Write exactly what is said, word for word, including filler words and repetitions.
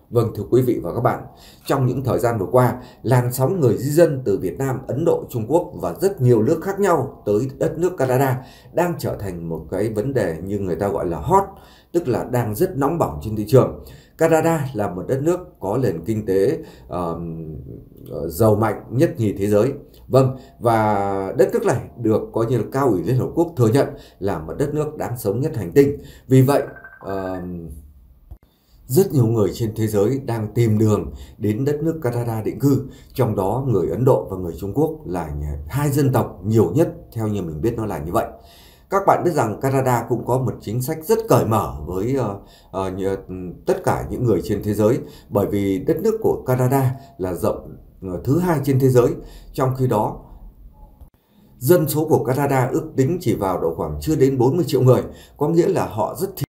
Vâng, thưa quý vị và các bạn, trong những thời gian vừa qua, làn sóng người di dân từ Việt Nam, Ấn Độ, Trung Quốc và rất nhiều nước khác nhau tới đất nước Canada đang trở thành một cái vấn đề như người ta gọi là hot, tức là đang rất nóng bỏng trên thị trường. Canada là một đất nước có nền kinh tế uh, giàu mạnh nhất nhì thế giới. Vâng, và đất nước này được coi như là Cao ủy Liên Hợp Quốc thừa nhận là một đất nước đáng sống nhất hành tinh. Vì vậy, uh, rất nhiều người trên thế giới đang tìm đường đến đất nước Canada định cư, trong đó người Ấn Độ và người Trung Quốc là hai dân tộc nhiều nhất, theo như mình biết nó là như vậy. Các bạn biết rằng Canada cũng có một chính sách rất cởi mở với uh, uh, tất cả những người trên thế giới, bởi vì đất nước của Canada là rộng uh, thứ hai trên thế giới, trong khi đó dân số của Canada ước tính chỉ vào độ khoảng chưa đến bốn mươi triệu người, có nghĩa là họ rất